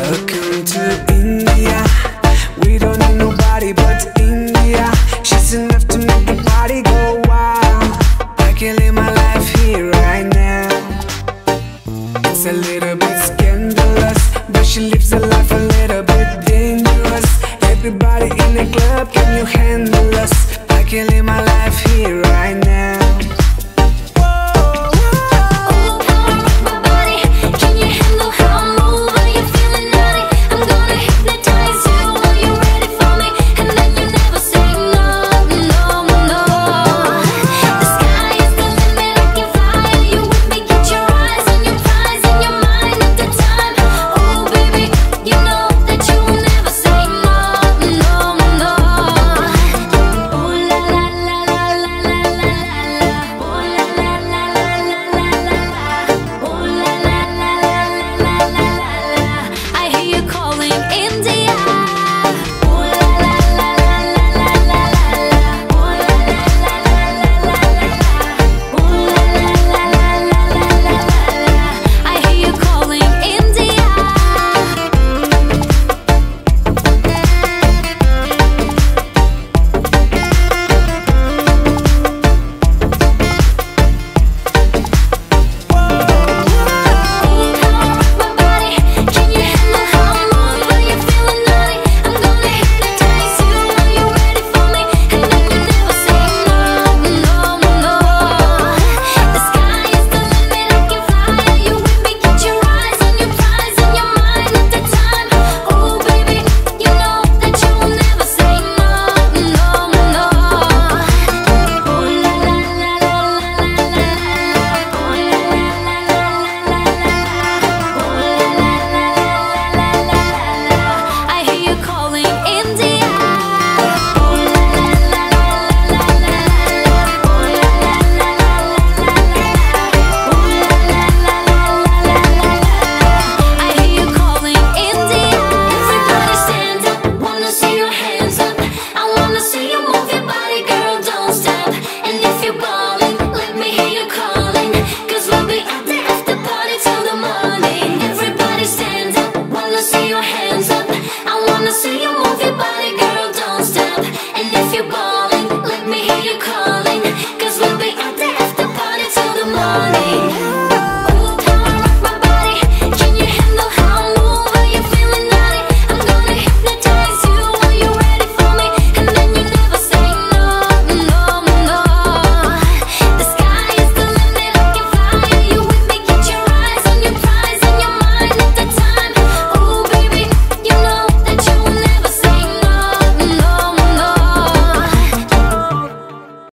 Welcome to India. We don't need nobody but India. She's enough to make the party go wild. I can live my life here right now. It's a little bit scandalous, but she lives a life a little bit dangerous. Everybody in the club, can you handle us?